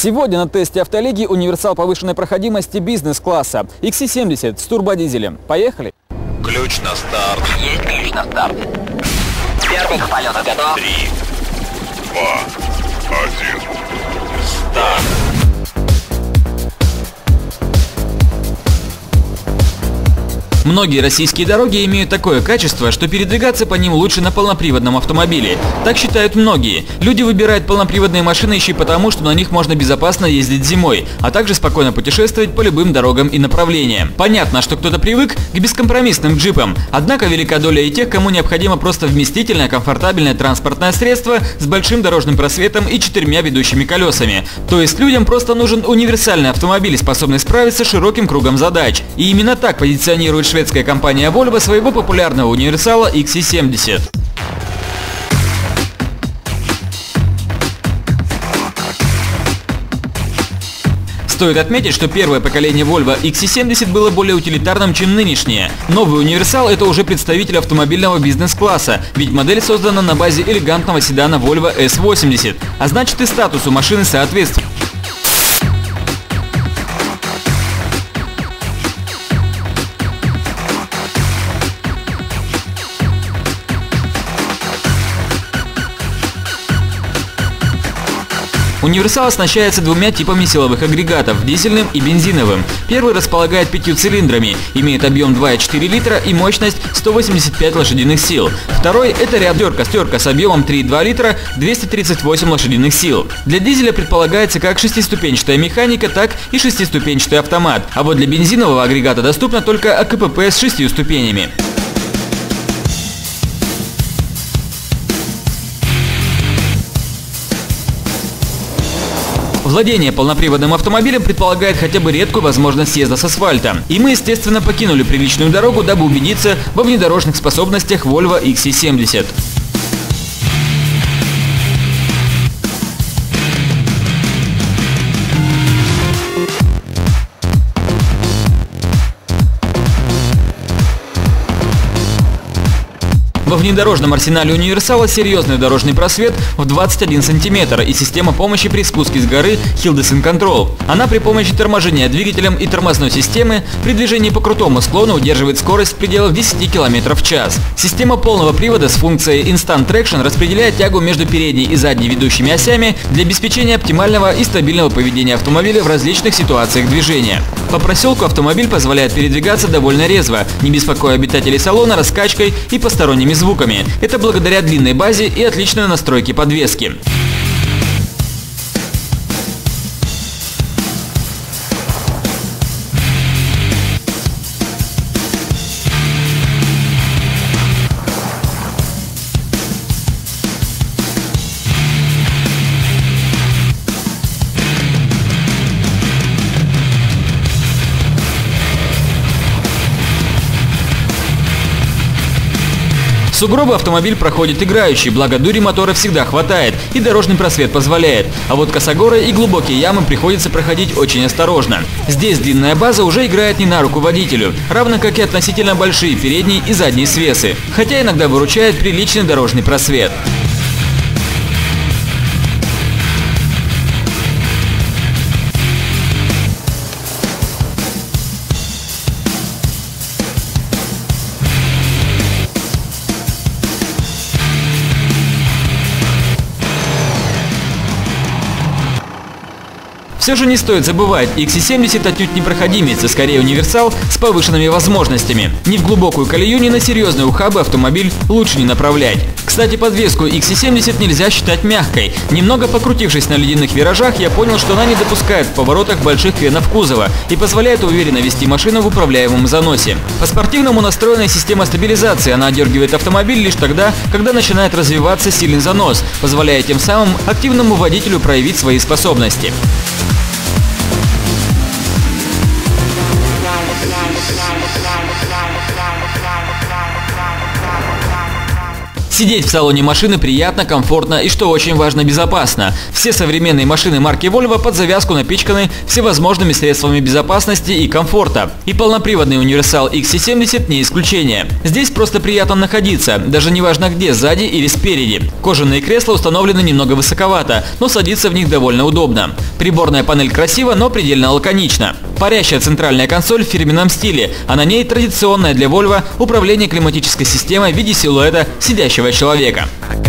Сегодня на тесте автолиги универсал повышенной проходимости бизнес-класса XC70 с турбодизелем. Поехали! Ключ на старт. Есть ключ на старт. Первый к полету готов. 3, 2, 1. Старт. Многие российские дороги имеют такое качество, что передвигаться по ним лучше на полноприводном автомобиле. Так считают многие. Люди выбирают полноприводные машины еще и потому, что на них можно безопасно ездить зимой, а также спокойно путешествовать по любым дорогам и направлениям. Понятно, что кто-то привык к бескомпромиссным джипам, однако велика доля и тех, кому необходимо просто вместительное, комфортабельное транспортное средство с большим дорожным просветом и 4 ведущими колесами. То есть людям просто нужен универсальный автомобиль, способный справиться с широким кругом задач. И именно так позиционирует шведская компания Volvo своего популярного универсала XC70. Стоит отметить, что первое поколение Volvo XC70 было более утилитарным, чем нынешнее. Новый универсал – это уже представитель автомобильного бизнес-класса, ведь модель создана на базе элегантного седана Volvo S80, а значит и статус у машины соответствует. Универсал оснащается 2 типами силовых агрегатов – дизельным и бензиновым. Первый располагает 5 цилиндрами, имеет объем 2,4 литра и мощность 185 лошадиных сил. Второй – это ряд стерка с объемом 3,2 литра, 238 лошадиных сил. Для дизеля предполагается как 6-ступенчатая механика, так и 6-ступенчатый автомат. А вот для бензинового агрегата доступно только АКПП с 6 ступенями. Владение полноприводным автомобилем предполагает хотя бы редкую возможность съезда с асфальта. И мы, естественно, покинули приличную дорогу, дабы убедиться во внедорожных способностях Volvo XC70. Во внедорожном арсенале универсала серьезный дорожный просвет в 21 см и система помощи при спуске с горы Hill Descent Control. Она при помощи торможения двигателем и тормозной системы при движении по крутому склону удерживает скорость в пределах 10 км в час. Система полного привода с функцией Instant Traction распределяет тягу между передней и задней ведущими осями для обеспечения оптимального и стабильного поведения автомобиля в различных ситуациях движения. По проселку автомобиль позволяет передвигаться довольно резво, не беспокоя обитателей салона раскачкой и посторонними звуками. Это благодаря длинной базе и отличной настройке подвески. Сугробы автомобиль проходит играющий, благо дури мотора всегда хватает и дорожный просвет позволяет. А вот косогоры и глубокие ямы приходится проходить очень осторожно. Здесь длинная база уже играет не на руку водителю, равно как и относительно большие передние и задние свесы, хотя иногда выручает приличный дорожный просвет. Все же не стоит забывать, XC70 отнюдь не проходимец, а скорее универсал с повышенными возможностями. Ни в глубокую колею, ни на серьезные ухабы автомобиль лучше не направлять. Кстати, подвеску XC70 нельзя считать мягкой. Немного покрутившись на ледяных виражах, я понял, что она не допускает в поворотах больших кренов кузова и позволяет уверенно вести машину в управляемом заносе. По-спортивному настроенная система стабилизации, она одергивает автомобиль лишь тогда, когда начинает развиваться сильный занос, позволяя тем самым активному водителю проявить свои способности. Сидеть в салоне машины приятно, комфортно и, что очень важно, безопасно. Все современные машины марки Volvo под завязку напичканы всевозможными средствами безопасности и комфорта. И полноприводный универсал XC70 не исключение. Здесь просто приятно находиться, даже неважно где, сзади или спереди. Кожаные кресла установлены немного высоковато, но садиться в них довольно удобно. Приборная панель красива, но предельно лаконична. Парящая центральная консоль в фирменном стиле, а на ней традиционное для Volvo управление климатической системой в виде силуэта сидящего человека.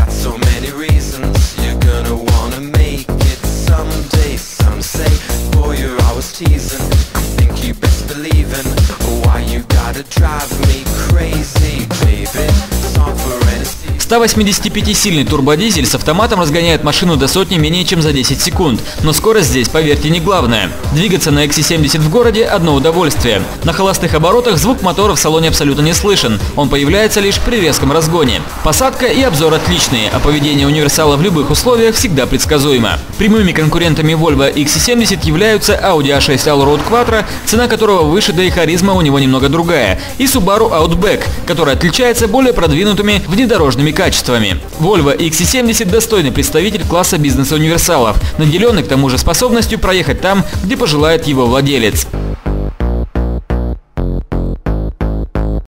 – 185-сильный турбодизель с автоматом разгоняет машину до сотни менее чем за 10 секунд. Но скорость здесь, поверьте, не главное. Двигаться на XC70 в городе – одно удовольствие. На холостых оборотах звук мотора в салоне абсолютно не слышен. Он появляется лишь при резком разгоне. Посадка и обзор отличные, а поведение универсала в любых условиях всегда предсказуемо. Прямыми конкурентами Volvo XC70 являются Audi A6 Allroad Quattro, цена которого выше, да и харизма у него немного другая, и Subaru Outback, который отличается более продвинутыми внедорожными качествами. Volvo XC70 – достойный представитель класса бизнес-универсалов, наделенный к тому же способностью проехать там, где пожелает его владелец.